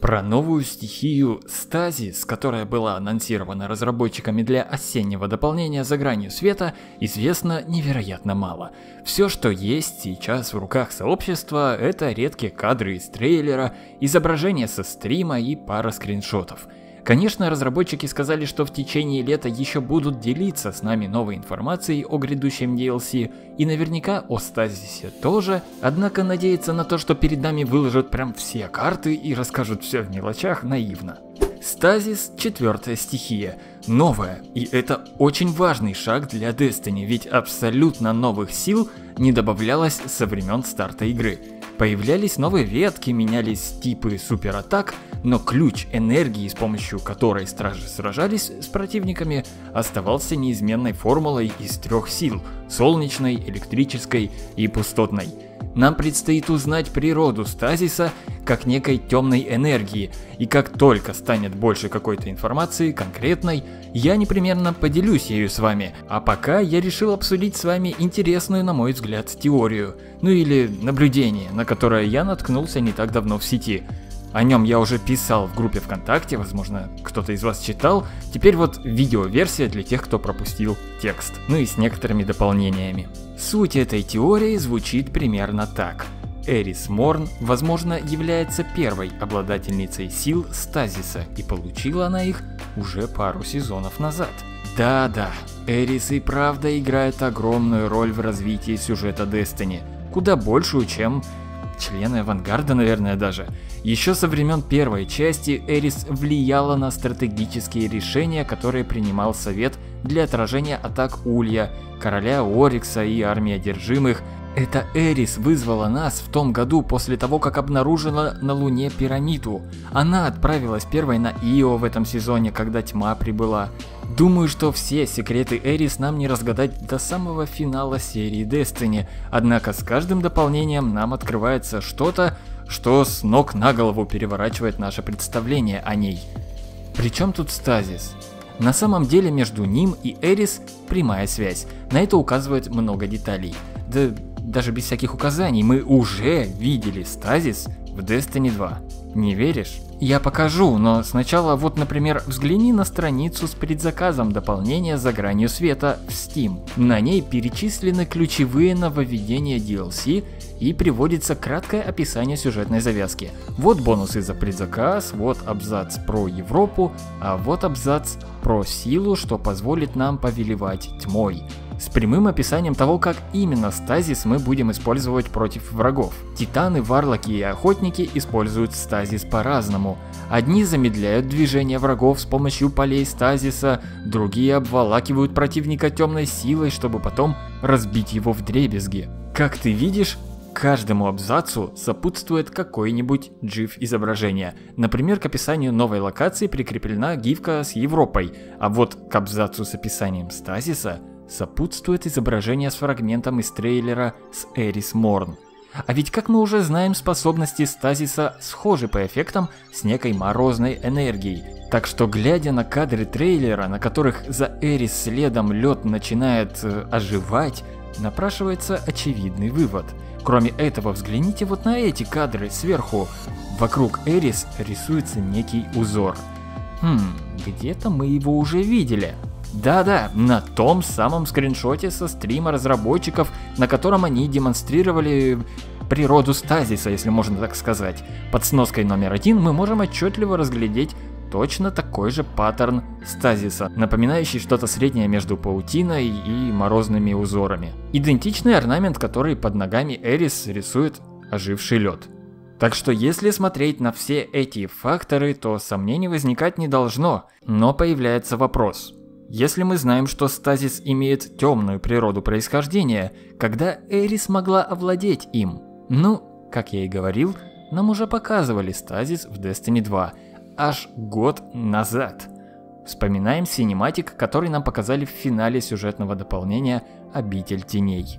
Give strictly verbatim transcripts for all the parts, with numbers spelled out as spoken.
Про новую стихию Стазис, которая была анонсирована разработчиками для осеннего дополнения «За гранью света», известно невероятно мало. Все, что есть сейчас в руках сообщества, это редкие кадры из трейлера, изображения со стрима и пара скриншотов. Конечно, разработчики сказали, что в течение лета еще будут делиться с нами новой информацией о грядущем ди эл си, и наверняка о Стазисе тоже, однако надеяться на то, что перед нами выложат прям все карты и расскажут все в мелочах, наивно. Стазис — четвертая стихия, новая, и это очень важный шаг для Destiny, ведь абсолютно новых сил не добавлялось со времен старта игры. Появлялись новые ветки, менялись типы суператак, но ключ энергии, с помощью которой стражи сражались с противниками, оставался неизменной формулой из трех сил – солнечной, электрической и пустотной. Нам предстоит узнать природу Стазиса как некой темной энергии, и как только станет больше какой-то информации конкретной, я непременно поделюсь ею с вами, а пока я решил обсудить с вами интересную, на мой взгляд, теорию, ну или наблюдение, на которое я наткнулся не так давно в сети. О нем я уже писал в группе ВКонтакте, возможно, кто-то из вас читал. Теперь вот видеоверсия для тех, кто пропустил текст, ну и с некоторыми дополнениями. Суть этой теории звучит примерно так. Эрис Морн, возможно, является первой обладательницей сил Стазиса, и получила она их уже пару сезонов назад. Да-да, Эрис и правда играет огромную роль в развитии сюжета Destiny, куда большую, чем члены Авангарда, наверное, даже. Еще со времен первой части Эрис влияла на стратегические решения, которые принимал Совет для отражения атак Улья, Короля Орикса и Армии Одержимых. Это Эрис вызвала нас в том году после того, как обнаружила на Луне пирамиду. Она отправилась первой на Ио в этом сезоне, когда тьма прибыла. Думаю, что все секреты Эрис нам не разгадать до самого финала серии Destiny, однако с каждым дополнением нам открывается что-то, что с ног на голову переворачивает наше представление о ней. Причем тут Стазис? На самом деле между ним и Эрис прямая связь, на это указывает много деталей. Да даже без всяких указаний, мы уже видели Стазис в Destiny два. Не веришь? Я покажу, но сначала вот, например, взгляни на страницу с предзаказом дополнения «За гранью света» в Steam. На ней перечислены ключевые нововведения ди эл си и приводится краткое описание сюжетной завязки. Вот бонусы за предзаказ, вот абзац про Европу, а вот абзац про силу, что позволит нам повелевать тьмой. С прямым описанием того, как именно Стазис мы будем использовать против врагов. Титаны, варлоки и охотники используют Стазис по-разному. Одни замедляют движение врагов с помощью полей Стазиса, другие обволакивают противника темной силой, чтобы потом разбить его вдребезги. Как ты видишь, каждому абзацу сопутствует какой-нибудь джиф изображения. Например, к описанию новой локации прикреплена гифка с Европой, а вот к абзацу с описанием Стазиса сопутствует изображение с фрагментом из трейлера с Эрис Морн. А ведь, как мы уже знаем, способности Стазиса схожи по эффектам с некой морозной энергией. Так что, глядя на кадры трейлера, на которых за Эрис следом лед начинает э, оживать, напрашивается очевидный вывод. Кроме этого, взгляните вот на эти кадры сверху. Вокруг Эрис рисуется некий узор. Хм, где-то мы его уже видели. Да-да, на том самом скриншоте со стрима разработчиков, на котором они демонстрировали природу Стазиса, если можно так сказать. Под сноской номер один мы можем отчетливо разглядеть точно такой же паттерн Стазиса, напоминающий что-то среднее между паутиной и морозными узорами. Идентичный орнамент, который под ногами Эрис рисует оживший лед. Так что если смотреть на все эти факторы, то сомнений возникать не должно, но появляется вопрос. Если мы знаем, что Стазис имеет темную природу происхождения, когда Эрис могла овладеть им? Ну, как я и говорил, нам уже показывали Стазис в Destiny два, аж год назад. Вспоминаем синематик, который нам показали в финале сюжетного дополнения «Обитель теней».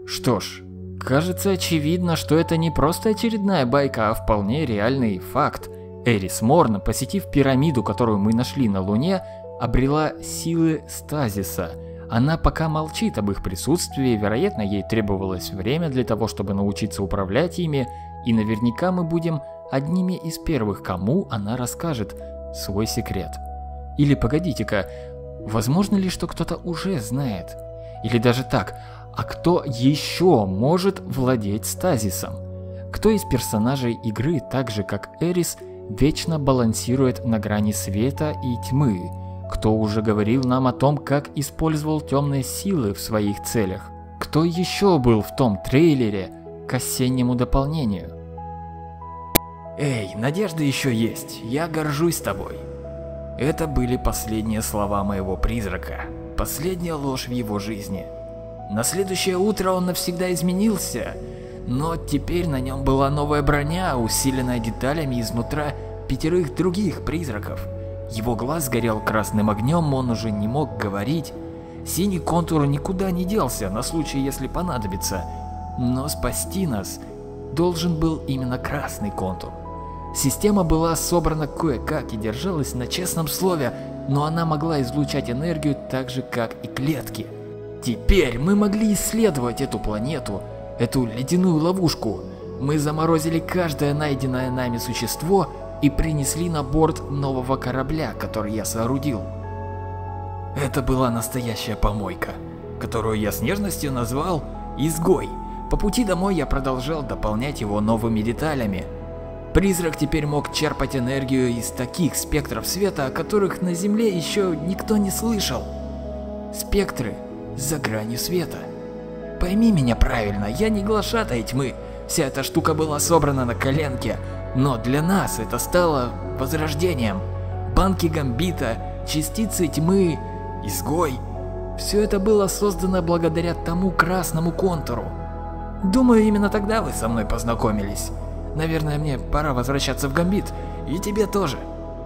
Что ж, кажется очевидно, что это не просто очередная байка, а вполне реальный факт. Эрис Морн, посетив пирамиду, которую мы нашли на Луне, обрела силы стазиса. Она пока молчит об их присутствии, вероятно, ей требовалось время для того, чтобы научиться управлять ими, и наверняка мы будем одними из первых, кому она расскажет свой секрет. Или погодите-ка, возможно ли, что кто-то уже знает? Или даже так, а кто еще может владеть стазисом? Кто из персонажей игры, так же как Эрис, вечно балансирует на грани света и тьмы? Кто уже говорил нам о том, как использовал темные силы в своих целях? Кто еще был в том трейлере к осеннему дополнению? «Эй, надежда еще есть, я горжусь тобой». Это были последние слова моего призрака, последняя ложь в его жизни. На следующее утро он навсегда изменился, но теперь на нем была новая броня, усиленная деталями изнутра пятерых других призраков. Его глаз горел красным огнем, он уже не мог говорить. Синий контур никуда не делся на случай, если понадобится, но спасти нас должен был именно красный контур. Система была собрана кое-как и держалась на честном слове, но она могла излучать энергию так же, как и клетки. Теперь мы могли исследовать эту планету, эту ледяную ловушку. Мы заморозили каждое найденное нами существо и принесли на борт нового корабля, который я соорудил. Это была настоящая помойка, которую я с нежностью назвал «Изгой». По пути домой я продолжал дополнять его новыми деталями. Призрак теперь мог черпать энергию из таких спектров света, о которых на Земле еще никто не слышал. Спектры за гранью света. Пойми меня правильно, я не глашатай тьмы. Вся эта штука была собрана на коленке, но для нас это стало возрождением. Банки Гамбита, частицы тьмы, изгой. Все это было создано благодаря тому красному контуру. Думаю, именно тогда вы со мной познакомились. Наверное, мне пора возвращаться в Гамбит, и тебе тоже.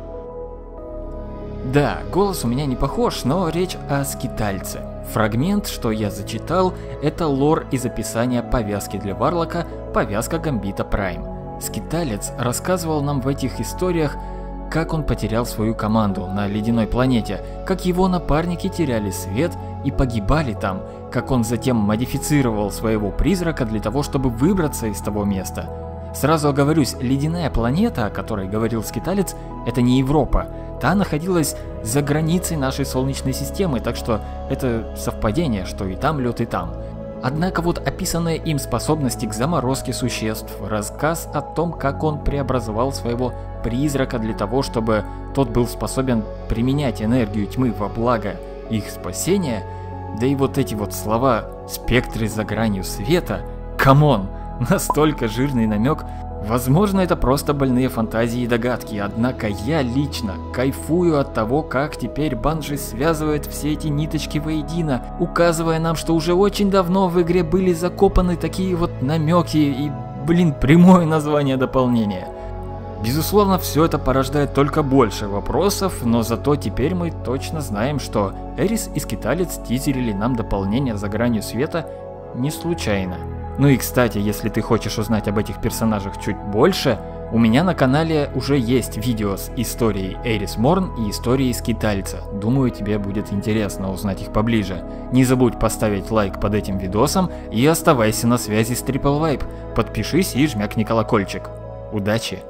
Да, голос у меня не похож, но речь о скитальце. Фрагмент, что я зачитал, это лор из описания повязки для Варлока, повязка Гамбита Прайм. Скиталец рассказывал нам в этих историях, как он потерял свою команду на ледяной планете, как его напарники теряли свет и погибали там, как он затем модифицировал своего призрака для того, чтобы выбраться из того места. Сразу оговорюсь, ледяная планета, о которой говорил скиталец, это не Европа. Та находилась за границей нашей Солнечной системы, так что это совпадение, что и там лед, и там. Однако вот описанные им способности к заморозке существ, рассказ о том, как он преобразовал своего призрака для того, чтобы тот был способен применять энергию тьмы во благо их спасения, да и вот эти вот слова «спектры за гранью света», камон! Настолько жирный намек. Возможно, это просто больные фантазии и догадки, однако я лично кайфую от того, как теперь Банжи связывает все эти ниточки воедино, указывая нам, что уже очень давно в игре были закопаны такие вот намеки и, блин, прямое название дополнения. Безусловно, все это порождает только больше вопросов, но зато теперь мы точно знаем, что Эрис и Скиталец тизерили нам дополнение за гранью света не случайно. Ну и кстати, если ты хочешь узнать об этих персонажах чуть больше, у меня на канале уже есть видео с историей Эрис Морн и историей Скитальца. Думаю, тебе будет интересно узнать их поближе. Не забудь поставить лайк под этим видосом и оставайся на связи с Triple Vibe. Подпишись и жмякни колокольчик. Удачи!